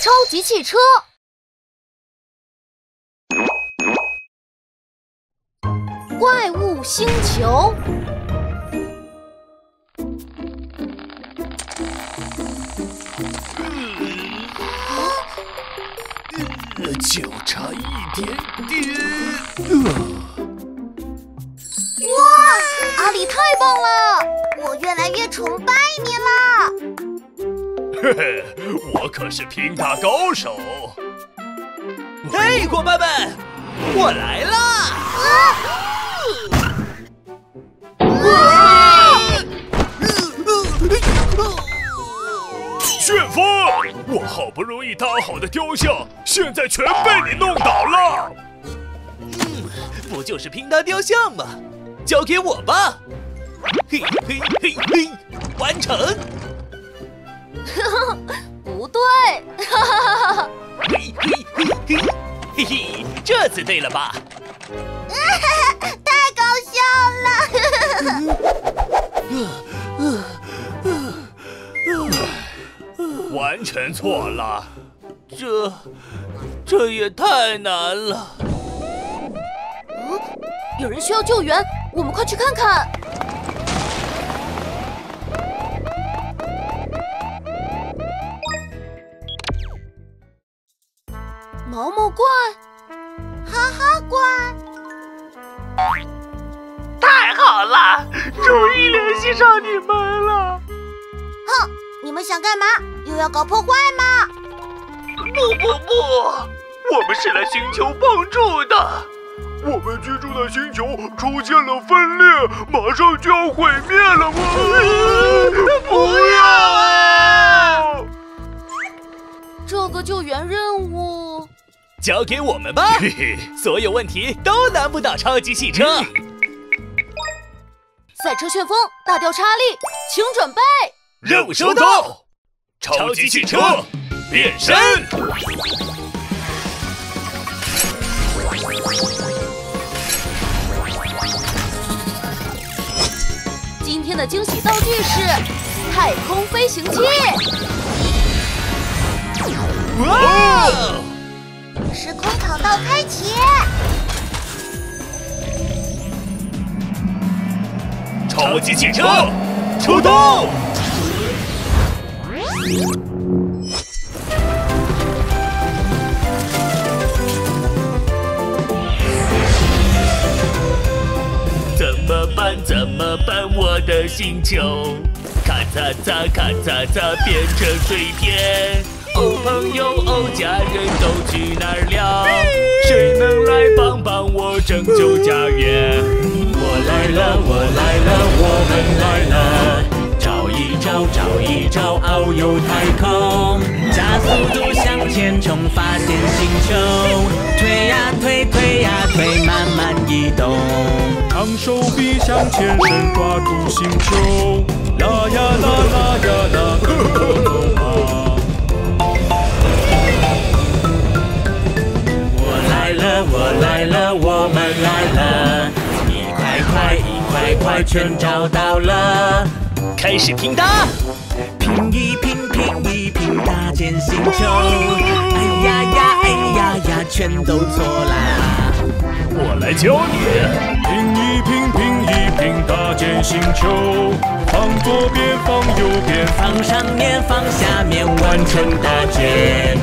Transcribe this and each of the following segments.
超级汽车。怪物星球。 就差一点点。 哇，阿里太棒了！我越来越崇拜你了。 嘿嘿，我可是平塔高手。 嘿，伙伴们，我来啦！ 旋风，我好不容易搭好的雕像，现在全被你弄倒了。 不就是拼搭雕像吗？交给我吧！嘿嘿嘿嘿，完成！ 不对， 嘿嘿嘿嘿，嘿嘿，这次对了吧？ 太搞笑了！ 完全错了， 这也太难了。 有人需要救援，我们快去看看。毛毛怪， 哈哈怪， 太好了，终于联系上你们了。 哼，你们想干嘛？又要搞破坏吗？ 不，我们是来星球帮助的。 我们居住的星球出现了分裂，马上就要毁灭了。 不要啊！ 这个救援任务交给我们吧， 嘿嘿， 所有问题都难不倒超级汽车。 赛车旋风大调查力，请准备。 任务收到，超级汽车变身。 今天的惊喜道具是太空飞行器。 哇！ 时空跑道开启， 超级汽车出动！ 怎么办？我的星球咔嚓嚓咔嚓嚓变成碎片。哦，朋友，哦，家人都去哪儿了？谁能来帮帮我拯救家园？我来了，我们来了！找一找，遨游太空，加速度向前冲，发现星球，推呀推，慢慢移动。 长手臂向前伸，抓住星球，拉呀拉，更多啊！我来了，我们来了，一块，全找到了。 开始拼搭，拼一拼，搭建星球。哎呀，全都错啦！ 我来教你。 拼一拼，搭建星球，放左边，放右边， 放上面，放下面，完成搭建。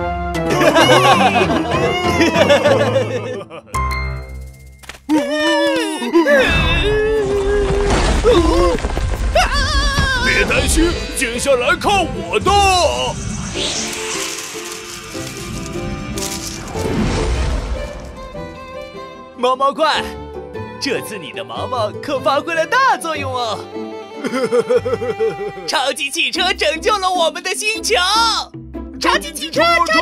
别担心，接下来靠我的。 毛毛怪，这次你的毛毛可发挥了大作用哦！超级汽车拯救了我们的星球！超级汽车！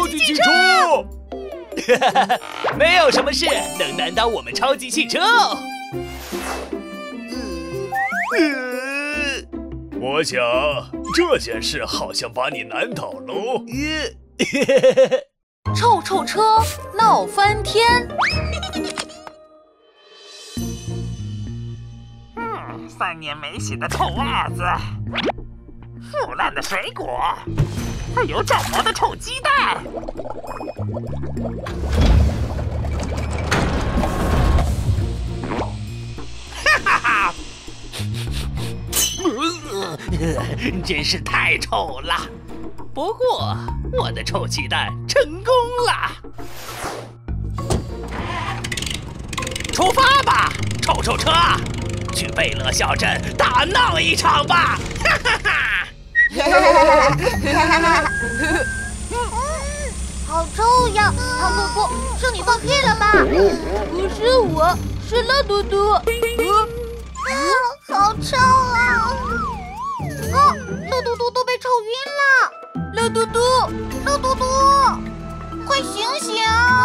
没有什么事能难倒我们超级汽车哦！ 我想这件事好像把你难倒喽。 臭车闹翻天。 3年没洗的臭袜子，腐烂的水果， 还有长毛的臭鸡蛋。哈哈哈！真是太臭了。不过我的臭鸡蛋成功了。出发吧，臭臭车，去贝勒小镇大闹一场吧！哈哈哈！ 好臭呀！唐伯伯，是你放屁了吧？ 不是我，是乐嘟嘟。 好臭啊！哦，乐嘟嘟都被臭晕了。 乐嘟嘟， 乐嘟嘟，快醒醒！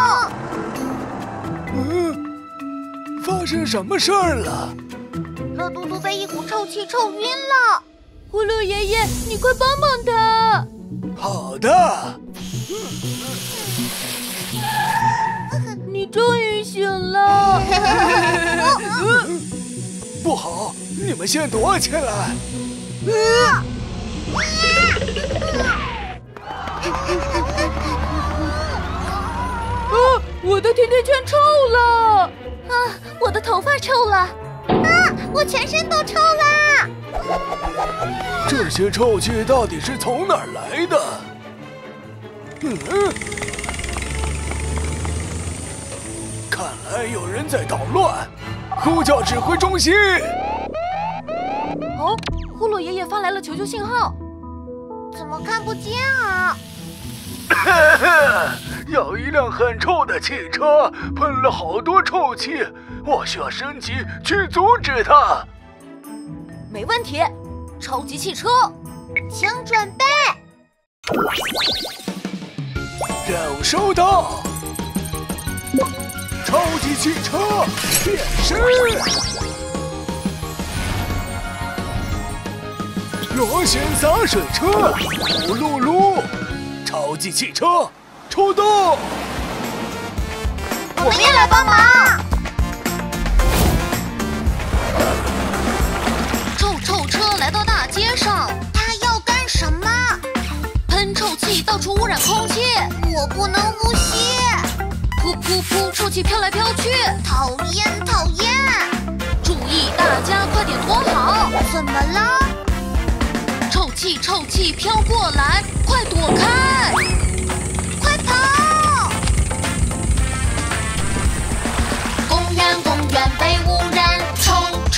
发生什么事儿了？ 乐嘟嘟被一股臭气臭晕了。 呼噜爷爷，你快帮帮他！ 好的。 你终于醒了。 不好，你们先躲起来。 我的甜甜圈臭了！ 啊，我的头发臭了！啊，我全身都臭啦！ 这些臭气到底是从哪儿来的？看来有人在捣乱，呼叫指挥中心。 哦，呼噜爷爷发来了求救信号。 怎么看不见啊？ 有一辆很臭的汽车喷了好多臭气，我需要升级去阻止它。 没问题，超级汽车， 请准备。 任务收到。超级汽车变身。螺旋洒水车，噜噜噜！超级汽车出动！ 我们也来帮忙。 臭车来到大街上， 它要干什么？ 喷臭气，到处污染空气。 我不能呼吸。 噗噗噗，臭气飘来飘去， 讨厌讨厌！ 注意，大家快点躲好！ 怎么了？ 臭气飘过来，快躲开！ 快跑！公园被污染，臭！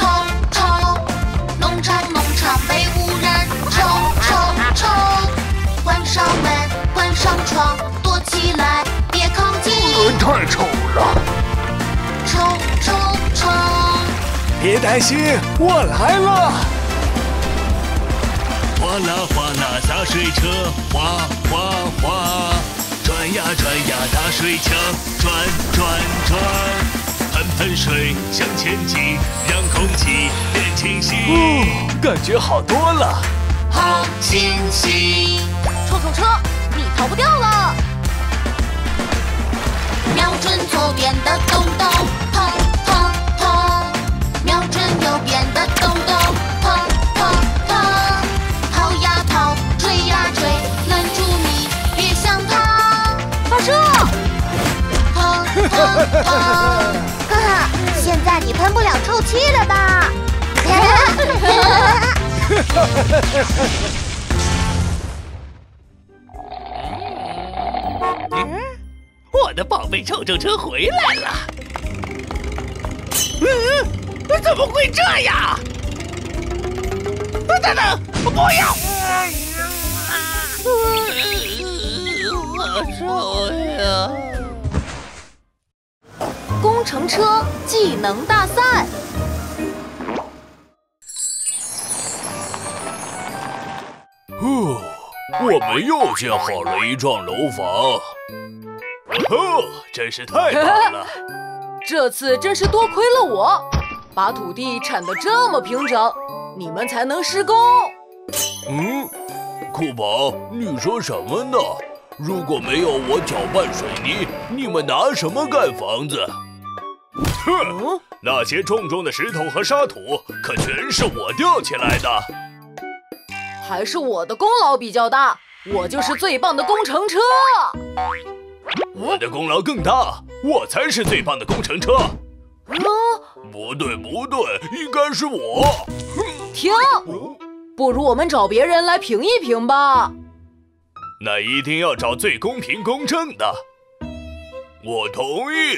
农场被污染，臭！关上门，关上窗，躲起来，别靠近！ 太臭了！ 臭！ 别担心，我来了！ 哗啦哗啦洒水车，哗哗哗，转呀大水枪，转，喷水向前进，让空气变清晰。 感觉好多了。 好清晰！ 臭车，你逃不掉了！ 瞄准左边的洞，砰！瞄准右边的洞，砰！跑呀跑，追呀追，拦住你，别想逃！ 发射！ 砰！哈哈，现在你喷不了臭气了吧？ 我的宝贝臭车回来了！怎么会这样？等等，不要！好臭呀！ 工程车技能大赛。 我们又建好了一幢楼房。真是太棒了！ 这次真是多亏了我，把土地铲得这么平整，你们才能施工。 酷宝，你说什么呢？如果没有我搅拌水泥，你们拿什么盖房子？哼，那些重重的石头和沙土可全是我吊起来的。 还是我的功劳比较大， 我就是最棒的工程车。 我的功劳更大，我才是最棒的工程车。不对，应该是我。 停！不如我们找别人来评一评吧。 那一定要找最公平公正的。我同意。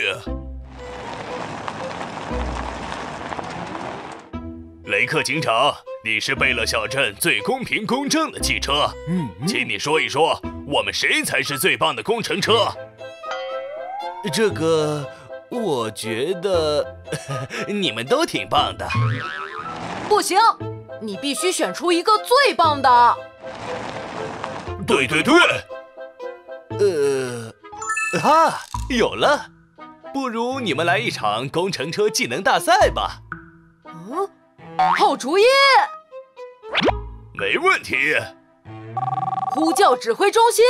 雷克警长，你是贝勒小镇最公平公正的汽车。请你说一说，我们谁才是最棒的工程车？ 这个，我觉得你们都挺棒的。 不行，你必须选出一个最棒的。 对。 有了，不如你们来一场工程车技能大赛吧。 好主意！ 没问题。 呼叫指挥中心。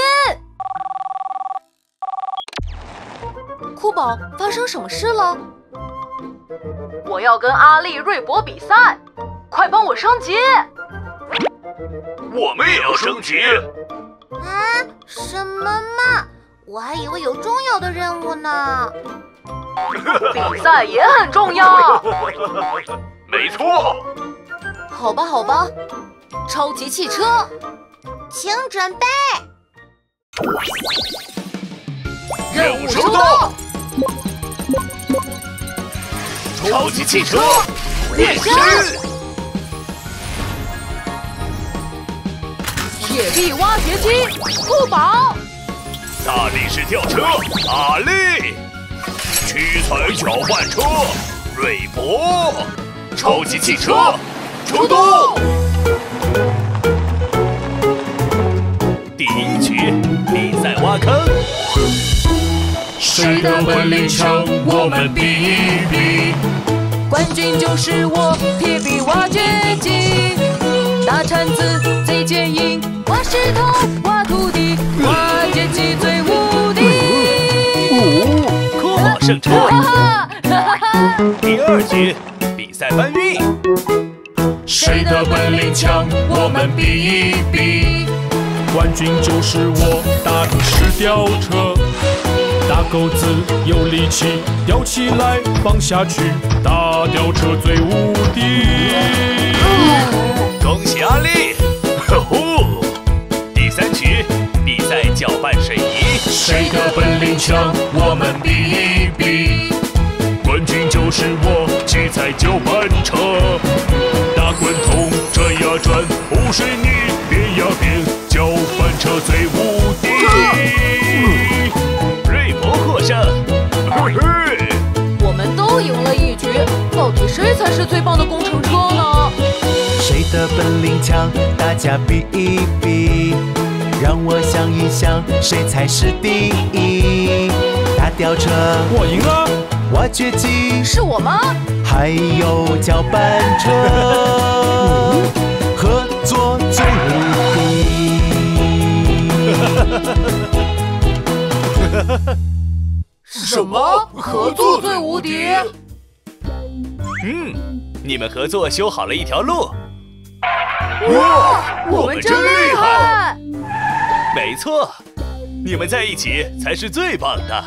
酷宝，发生什么事了？我要跟阿丽、瑞博比赛，快帮我升级！ 我们也要升级。 啊，什么嘛！我还以为有重要的任务呢。 比赛也很重要。 没错。 好吧，超级汽车， 请准备。 任务收到。超级汽车变身。 铁臂挖掘机，酷宝。 大力士吊车，阿力。屈才搅拌车，瑞博。超级汽车出动。 第一局比赛挖坑， 谁的本领强，我们比一比。 冠军就是我，铁臂挖掘机，大铲子最坚硬，挖石头挖土地，挖掘机最无敌。 酷宝胜出。第二局比赛搬运， 谁的本领强，我们比一比。冠军就是我，大力士吊车，大钩子有力气，吊起来放下去，大吊车最无敌。 恭喜阿力！第三局比赛搅拌水泥， 谁的本领强，我们比一比。冠军就是我，七彩搅拌车，大滚筒转呀转，铺水泥变呀变，搅拌车最无敌。 瑞博获胜。 我们都赢了一局，到底谁才是最棒的工程车呢？ 谁的本领强，大家比一比。让我想一想，谁才是第一？大吊车， 我赢了。 挖掘机， 是我吗？ 还有搅拌车，合作最无敌。 什么？合作最无敌？ 你们合作修好了一条路。 哇，我们真厉害！ 没错，你们在一起才是最棒的。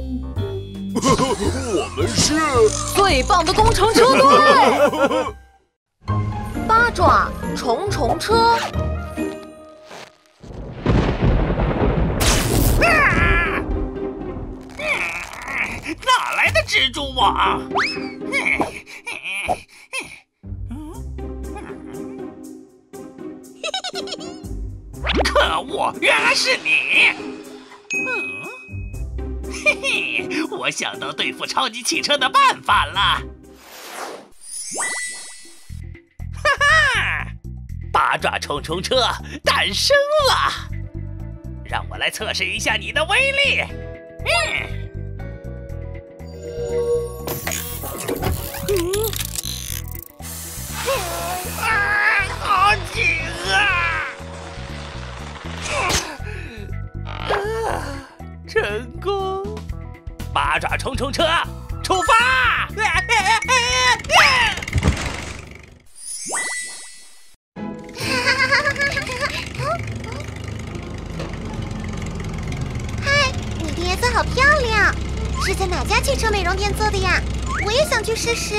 我们是最棒的工程车队。八爪虫虫车。 哪来的蜘蛛网？可恶，原来是你！嘿嘿，我想到对付超级汽车的办法了！哈哈，八爪虫虫车诞生了！让我来测试一下你的威力。好紧啊！成功！八爪虫虫车出发！ 好漂亮，是在哪家汽车美容店做的呀？我也想去试试。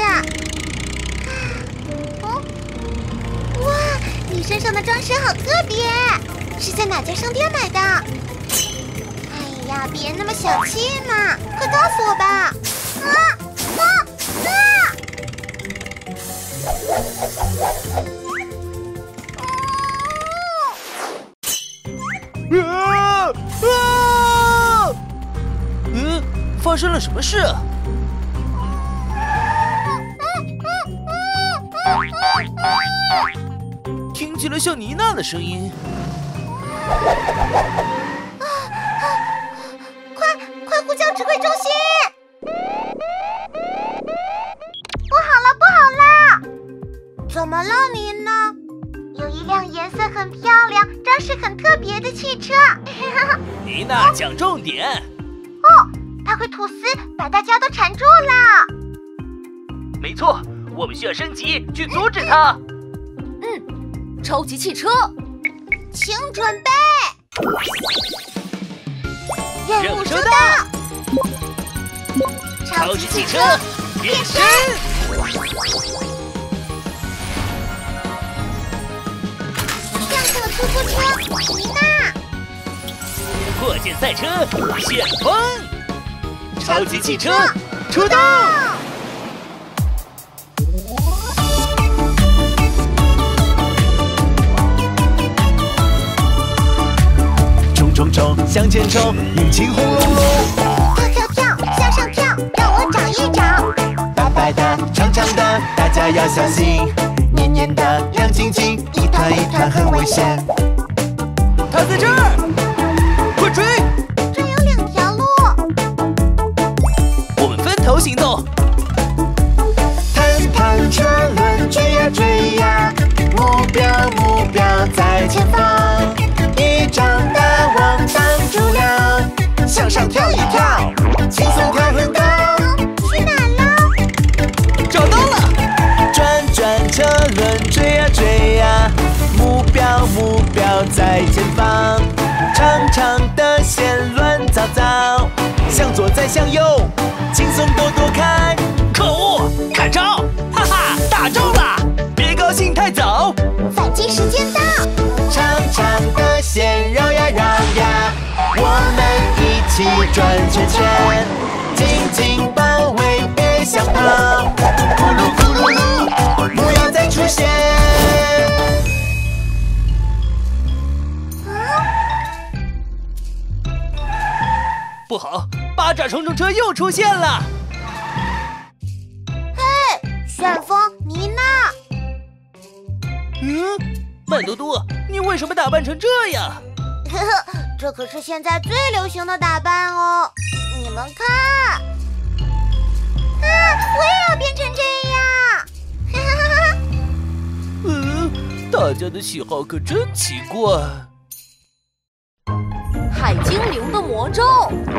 哦，哇，你身上的装饰好特别，是在哪家商店买的？哎呀，别那么小气嘛，快告诉我吧！ 发生了什么事啊？听起来像妮娜的声音。 快呼叫指挥中心！不好了，不好了！怎么了，妮娜？有一辆颜色很漂亮、装饰很特别的汽车。 妮娜，讲重点。 哦，它会吐丝，把大家都缠住了。 没错，我们需要升级去阻止它。 超级汽车， 请准备。任务收到。 超级汽车变身。 亮色出租车，妮娜。 破剑赛车，旋风。超级汽车出动。 冲冲向前冲，引擎轰隆隆。 跳跳跳，向上跳，让我找一找。 白白的，长长的，大家要小心。黏黏的，亮晶晶，一团一团很危险。 它在这儿，快追！ 这有2条路， 我们分头行动。 弹弹车轮追呀追呀，目标在前方。一张大网挡住了，向上跳一跳，轻松跳很高。 去哪了？ 找到了！ 转转车轮追呀追呀，目标在前方。长长的线乱糟糟，向左再向右，轻松多多看。 可恶，看招！哈哈，大招啦！别高兴太早。 反击时间到。 长长的线绕呀绕呀，我们一起转圈圈，紧紧包围，别想跑。咕噜咕噜噜，不要再出现。 不好，八爪冲冲车又出现了。 嘿，旋风，妮娜。 曼嘟嘟，你为什么打扮成这样？ 呵呵，这可是现在最流行的打扮哦！你们看，我也要变成这样！哈哈哈！ 大家的喜好可真奇怪。 海精灵的魔咒。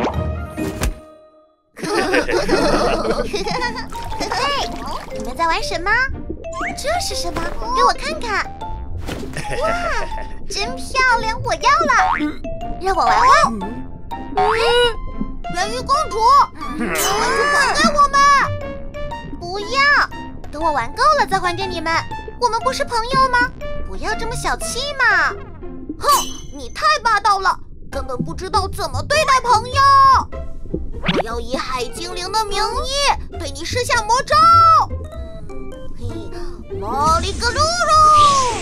嘿，你们在玩什么？这是什么？给我看看。哇，真漂亮！我要了，让我玩玩。圆鱼公主，把玩具还给我们！不要，等我玩够了再还给你们。我们不是朋友吗？不要这么小气嘛！哼，你太霸道了，根本不知道怎么对待朋友。我要以海精灵的名义对你施下魔咒。莫里格鲁鲁！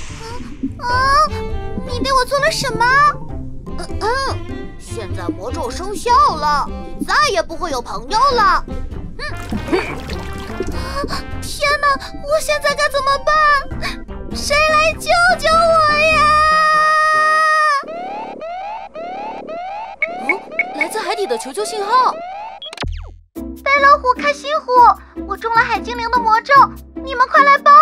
你对我做了什么？现在魔咒生效了，你再也不会有朋友了。天哪，我现在该怎么办？谁来救救我呀？ 来自海底的求救信号。 白老虎开心虎，我中了海精灵的魔咒，你们快来帮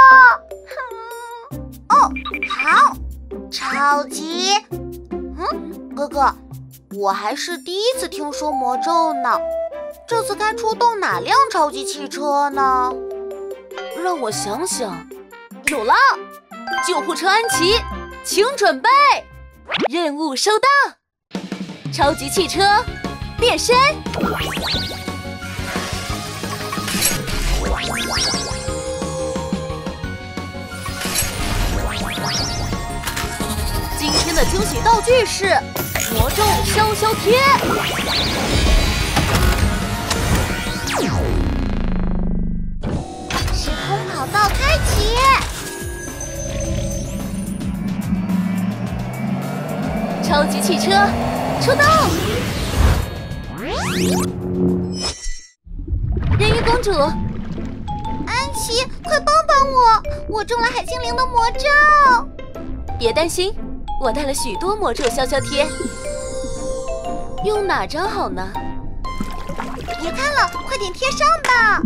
我！哦，好，超级。哥哥，我还是第一次听说魔咒呢。这次该出动哪辆超级汽车呢？ 让我想想，有了！救护车安琪，请准备，任务收到。超级汽车变身。今天的惊喜道具是魔咒消消贴。 时空跑道开启。 超级汽车出动！人鱼公主， 安琪，快帮帮我！我中了海精灵的魔咒。 别担心，我带了许多魔咒消消贴。用哪张好呢？ 别看了，快点贴上吧。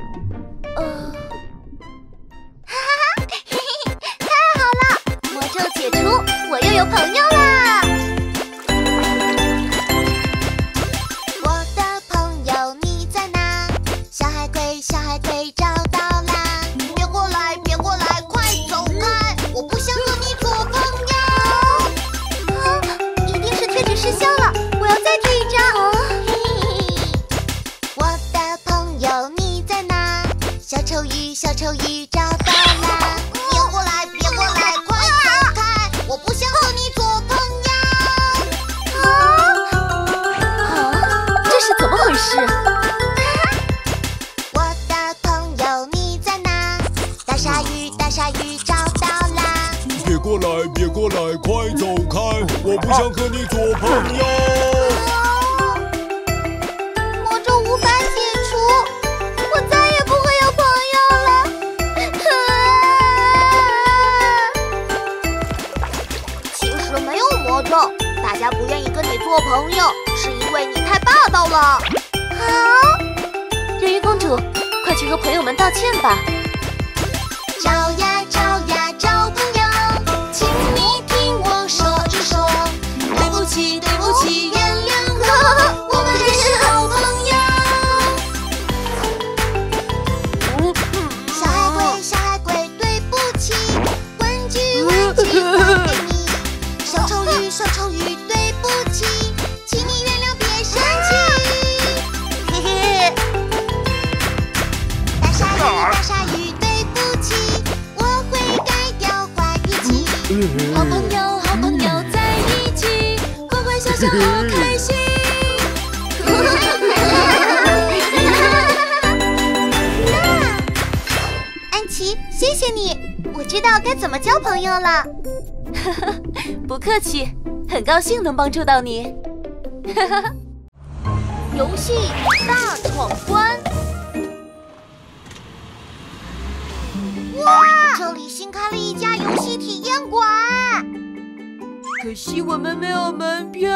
哈哈，嘿嘿，太好了！魔咒解除，我又有朋友啦！我的朋友你在哪？小海龟，小海龟找到啦！别过来，别过来，快走开！我不想和你做朋友。啊，一定是贴纸失效了，我要再贴一张。我的朋友你在哪？小丑鱼，小丑鱼找到啦！别过来，别过来，快走开！我不想和你做朋友。 这是怎么回事？ 我的朋友你在哪？大鲨鱼，大鲨鱼找到啦！ 别过来，别过来，快走开！我不想和你做朋友。 魔咒无法解除，我再也不会有朋友了。其实没有魔咒，大家不愿意跟你做朋友，是因为你太霸道了。 人鱼公主，快去和朋友们道歉吧。 找呀找呀找朋友，请你听我说一说。对不起对不起，原谅我，我们还是好朋友。小海龟小海龟，对不起，玩具玩具还给你。小丑鱼小丑鱼，对不起，请你原谅，别生气。嘿嘿。大鲨鱼大鲨鱼，对不起，我会改掉坏脾气。好朋友好朋友在一起，快快笑笑好开心。安琪，谢谢你，我知道该怎么交朋友了。 不客气，很高兴能帮助到你。 游戏大闯关。哇，这里新开了一家游戏体验馆。 可惜我们没有门票。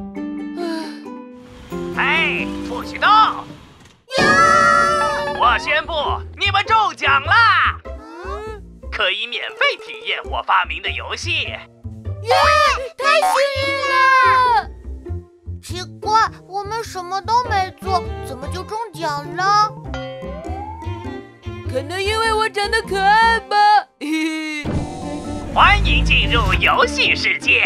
哎，不许动！我宣布，你们中奖啦！可以免费体验我发明的游戏。 耶，太幸运了！奇怪，我们什么都没做，怎么就中奖了？ 可能因为我长得可爱吧。 欢迎进入游戏世界。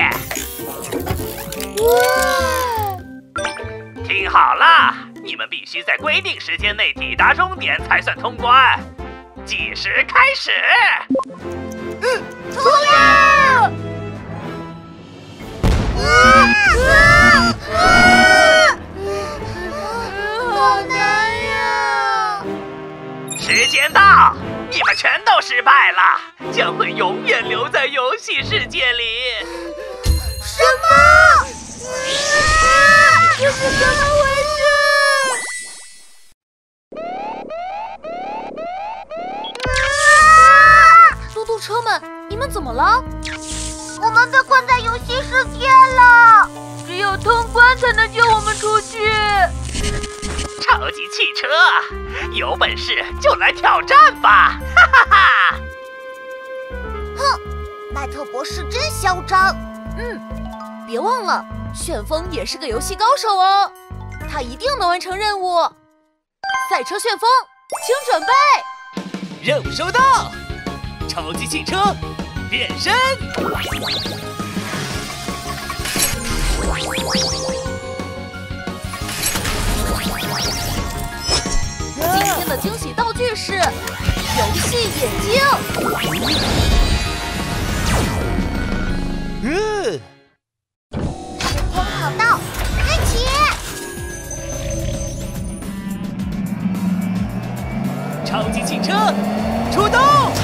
哇！ 听好了，你们必须在规定时间内抵达终点才算通关。计时开始。 冲呀！好难呀！ 时间到，你们全都失败了，将会永远留在游戏世界里。 什么？这是怎么回事？ 嘟嘟车们，你们怎么了？ 我们被困在游戏世界了， 只有通关才能救我们出去。 超级汽车，有本事就来挑战吧！哈哈哈！ 哼，麦特博士真嚣张。 别忘了，旋风也是个游戏高手哦，他一定能完成任务。赛车旋风，请准备。 任务收到，超级汽车变身。 是游戏眼镜。 时空跑道开启， 超级汽车出动！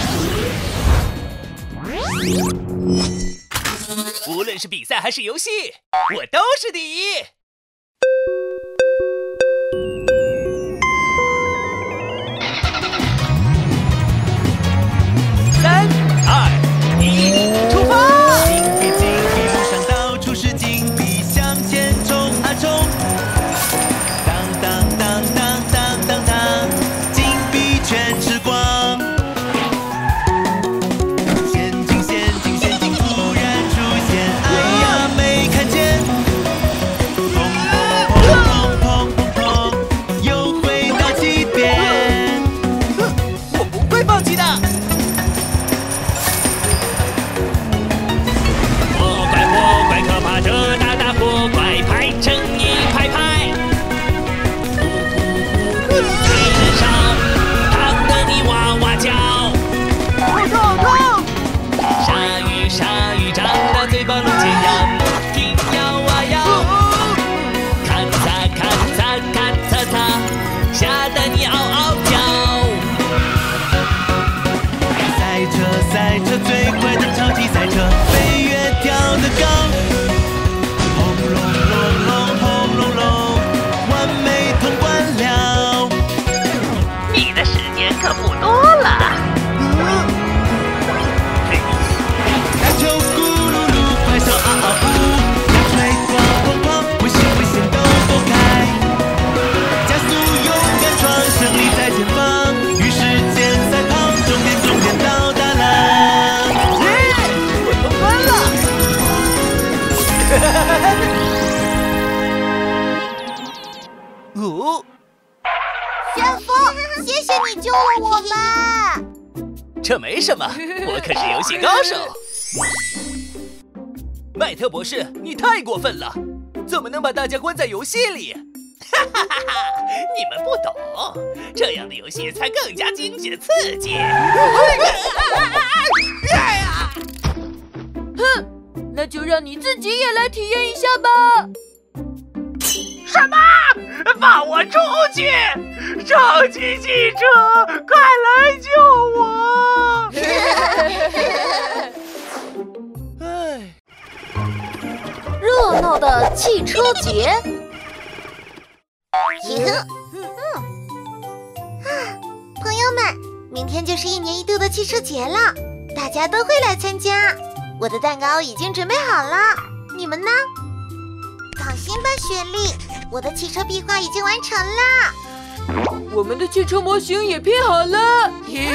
无论是比赛还是游戏，我都是第一。3、2、1，出发！ 金币路上到处是金币，向前冲啊冲！当当当当当当当，金币全吃光。陷阱陷阱陷阱突然出现，哎呀没看见！砰砰砰砰砰砰，又回到起点。 我不会放弃的。魔怪可怕的大大魔怪，排成一排排。海面上烫得你哇哇叫。鲨鱼张大嘴巴露尖牙，挺摇啊摇。咔嚓咔嚓咔嚓嚓，吓得你嗷嗷叫。 赛车最快的超级赛车，飞跃跳得高，轰隆隆隆轰隆隆，完美通关了。 你的时间可不多了。 打球咕噜噜，快手嗷嗷呼，风吹刮碰碰，危险危险都躲开，加速勇敢闯，胜利在前方。与时间赛跑，终点到达了。 我通关了。 哦， 旋风，谢谢你救了我们。 这没什么，我可是游戏高手。麦特博士，你太过分了，怎么能把大家关在游戏里？哈哈哈哈！你们不懂，这样的游戏才更加惊险刺激。 哼，那就让你自己也来体验一下吧。 什么？放我出去！超级汽车，快来救我！ 哎， 热闹的汽车节。 朋友们，明天就是1年1度的汽车节了，大家都会来参加。我的蛋糕已经准备好了，你们呢？放心吧，雪莉，我的汽车壁画已经完成了。 我们的汽车模型也拼好了。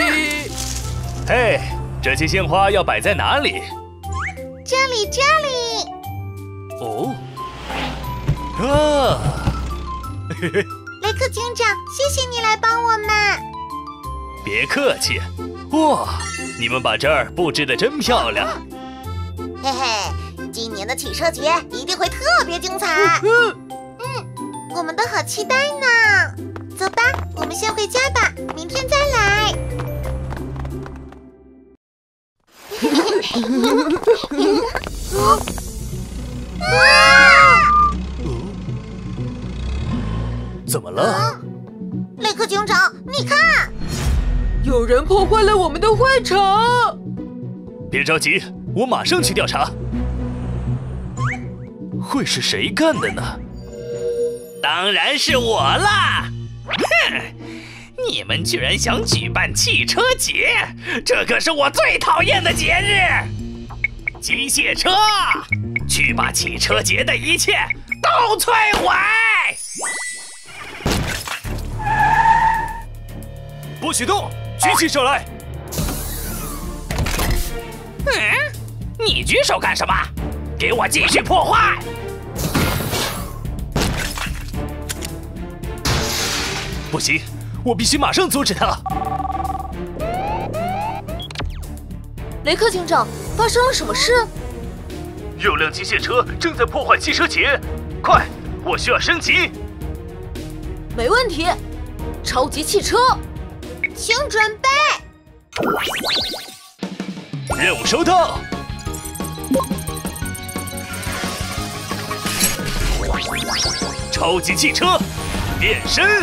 嘿，这些鲜花要摆在哪里？ 这里。 哦，啊， 雷克警长，谢谢你来帮我们。 别客气。哇，你们把这儿布置得真漂亮。 嘿嘿，今年的汽车节一定会特别精彩。我们都好期待呢。走吧，我们先回家吧，明天再来。 怎么了？ 雷克警长，你看， 有人破坏了我们的会场。 别着急，我马上去调查。会是谁干的呢？ 当然是我啦！哼，你们居然想举办汽车节，这可是我最讨厌的节日！机械车，去把汽车节的一切都摧毁！ 不许动！举起手来！ 你举手干什么？给我继续破坏！ 不行，我必须马上阻止他。 雷克警长，发生了什么事？ 有辆机械车正在破坏汽车节，快，我需要升级。 没问题，超级汽车， 请准备。 任务收到。超级汽车变身，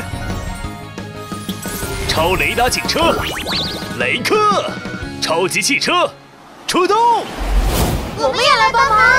超雷达警车雷克，超级汽车出动。 我们也来帮忙。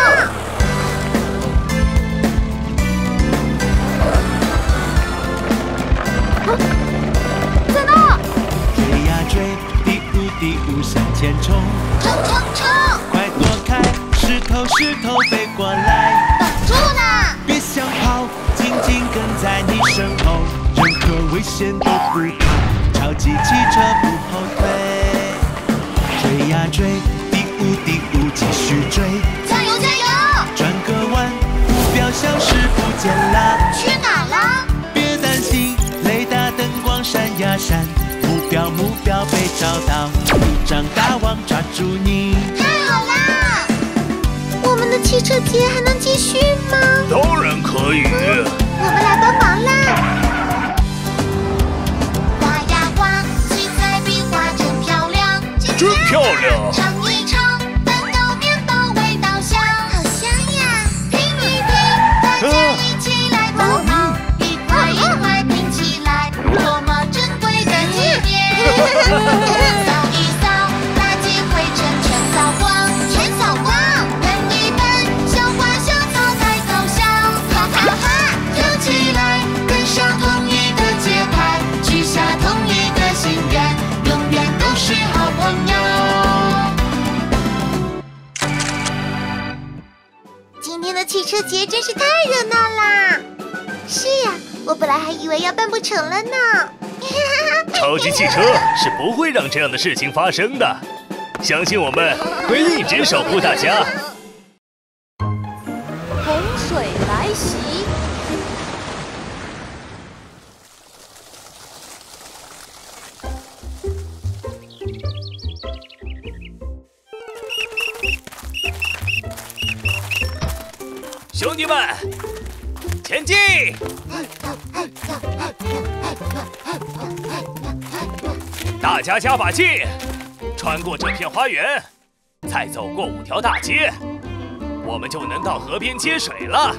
在那！ 追呀追，第五向前冲， 冲冲冲！ 快躲开，石头飞过来， 挡住了！ 别想跑，紧紧跟在你身后，任何危险都不怕，超级汽车不后退。追呀追，第五继续追， 加油加油！ 转个弯，目标消失不见了， 去哪了？ 别担心，雷达灯光闪呀闪，目标被找到，一张大网抓住你。 太好啦！我们的汽车节还能继续吗？ 当然可以。 我们来帮忙啦！滑呀滑，七彩冰花真漂亮， 真漂亮！ 尝一尝，蛋糕面包味道香，好香呀！拼一拼，大家一起来帮忙，一块一块拼起来，多么珍贵的纪念！扫一扫，垃圾灰尘全扫光，全扫光！喷一喷，小花小草太搞笑，哈哈哈！跳起来，跟上统一的节拍，许下统一的心愿，永远都是好朋友。今天的汽车节真是太热闹啦！是呀，我本来还以为要办不成了呢。 超级汽车是不会让这样的事情发生的，相信我们会一直守护大家。 洪水来袭， 兄弟们，前进！大家加把劲，穿过这片花园，再走过5条大街，我们就能到河边接水了。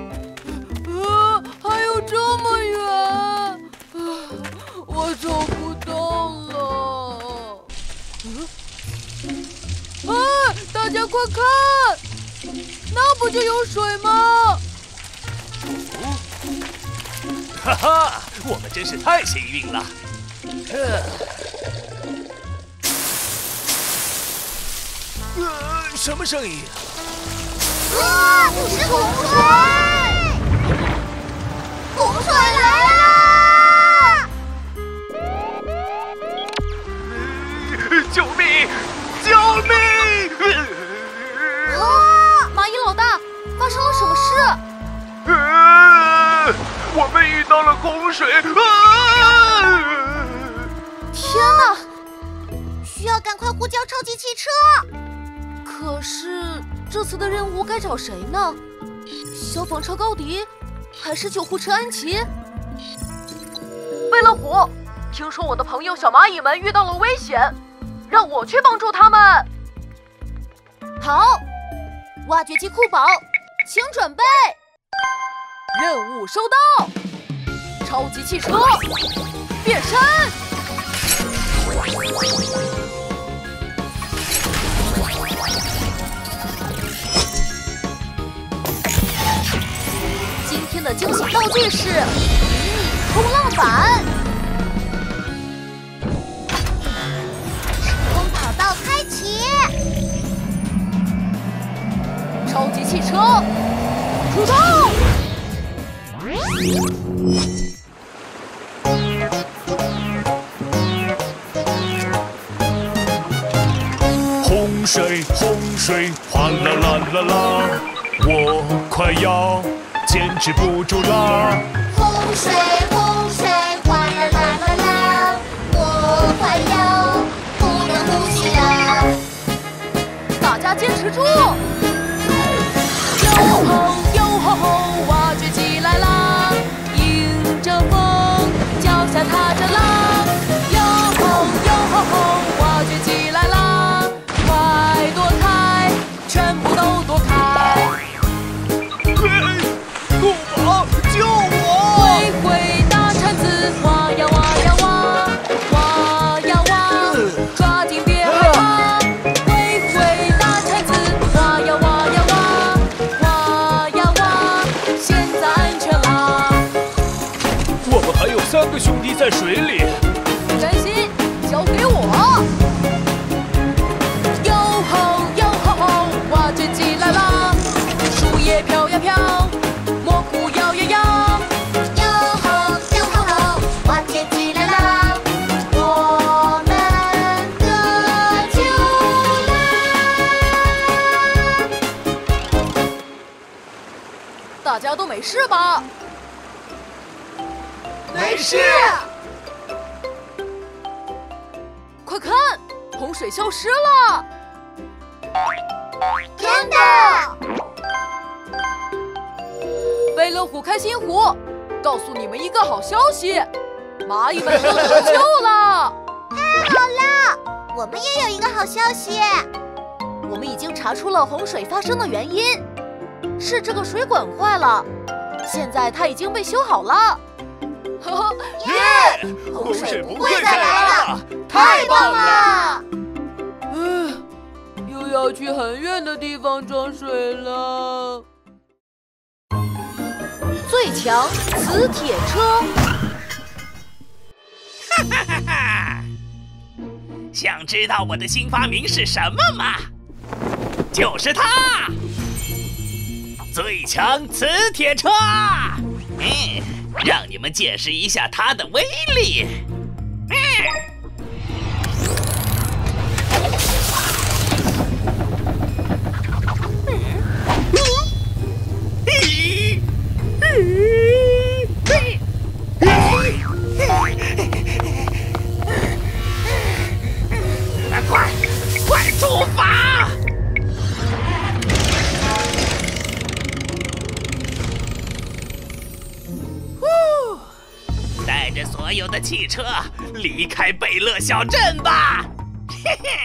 还有这么远，我走不动了。大家快看，那不就有水吗？ 哈哈，我们真是太幸运了。什么声音？ 是洪水！洪水来了！ 救命！救命！ 蚂蚁老大，发生了什么事？ 我们遇到了洪水！ 天哪！ 需要赶快呼叫超级汽车！ 可是这次的任务该找谁呢？消防车高迪，还是救护车安琪？贝乐虎，听说我的朋友小蚂蚁们遇到了危险，让我去帮助他们。好，挖掘机库宝，请准备。任务收到，超级汽车变身。今天的惊喜道具是迷你冲浪板。 时空跑道开启， 超级汽车出动！ 洪水，洪水，哗啦啦啦啦，我快要坚持不住啦！ 洪水，洪水，哗啦啦啦啦，我快要不能呼吸了。 大家坚持住！哟吼吼，挖掘机来啦！迎着风，脚下踏着浪。哟吼 2个兄弟在水里。 不担心，交给我。哟吼哟吼吼，挖掘机来啦！树叶飘呀飘，蘑菇摇呀摇。 哟吼哟吼吼，挖掘机来啦！我们的就来。 大家都没事吧？ 没事。 快看，洪水消失了！ 真的！ 贝乐虎开心虎，告诉你们一个好消息，蚂蚁们都得救了！ 太好了，我们也有一个好消息， 我们已经查出了洪水发生的原因，是这个水管坏了，现在它已经被修好了。呵呵， 耶！洪水不会再来了，太棒了！ 又要去很远的地方装水了。最强磁铁车， 哈哈哈哈！想知道我的新发明是什么吗？就是它，最强磁铁车。让你们见识一下它的威力。快出发！带着所有的汽车离开贝乐小镇吧！嘿嘿。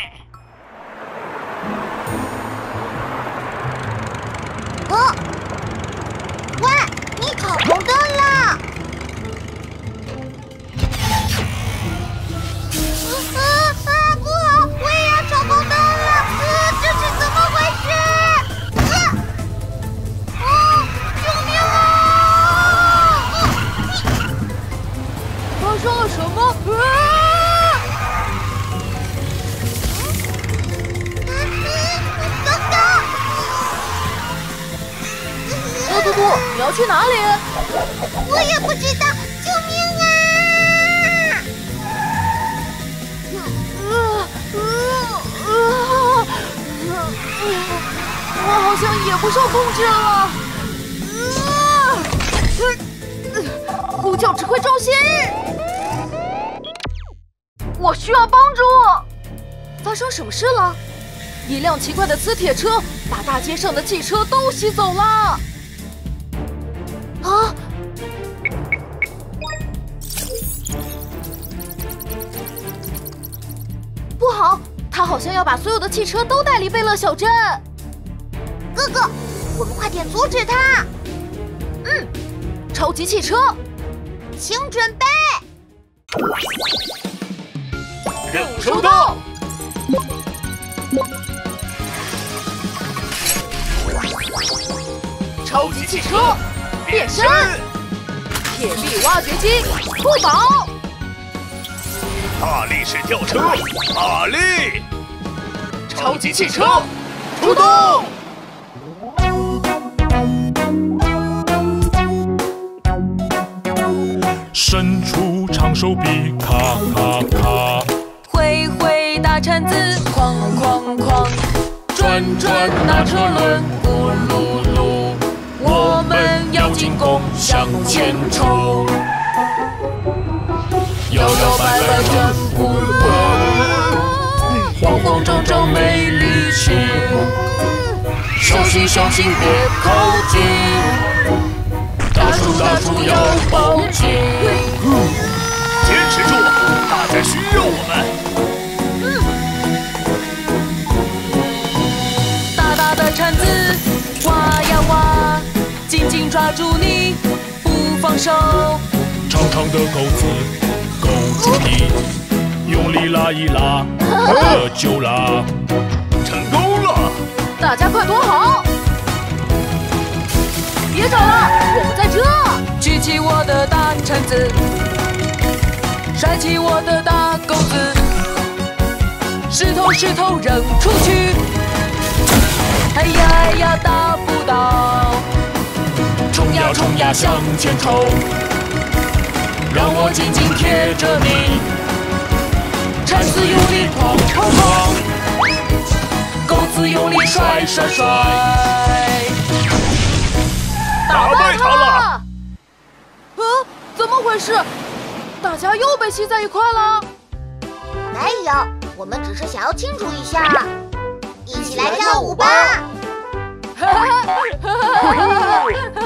哦，喂，你闯红灯了！不好，我也要闯红灯了！这是怎么回事？救命啊！ 发生了什么？ 等等！ 嘟嘟，你要去哪里？ 我也不知道，救命啊！ 我好像也不受控制了。呼叫指挥中心，我需要帮助。发生什么事了？一辆奇怪的磁铁车把大街上的汽车都吸走了。啊！不好，他好像要把所有的汽车都带离贝乐小镇。 哥哥，我们快点阻止他！ 超级汽车， 请准备。 任务收到。 超级汽车变身，铁臂挖掘机出宝， 大力士吊车，马力！ 超级汽车出动！ 伸出长手臂，咔咔咔； 挥挥大铲子，哐哐哐；转转那车轮，咕噜噜。我们要进攻，向前冲！摇摇摆摆真不稳，慌慌张张没力气，小心小心别靠近，大树大树要抱紧。 坚持住，大家需要我们。 大大的铲子挖呀挖，紧紧抓住你不放手。 长长的钩子勾住你，用力拉一拉，这就拉。 成功了！ 大家快躲好！别找了，我们在这。举起我的大铲子， 甩起我的大钩子，石头石头扔出去，哎呀哎呀打不到， 冲呀冲呀向前冲，让我紧紧贴着你， 铲子用力哐哐哐，钩子用力甩甩甩， 打败他了！ 怎么回事？大家又被吸在一块了？ 没有，我们只是想要庆祝一下，一起来跳舞吧！ 哈哈哈哈哈！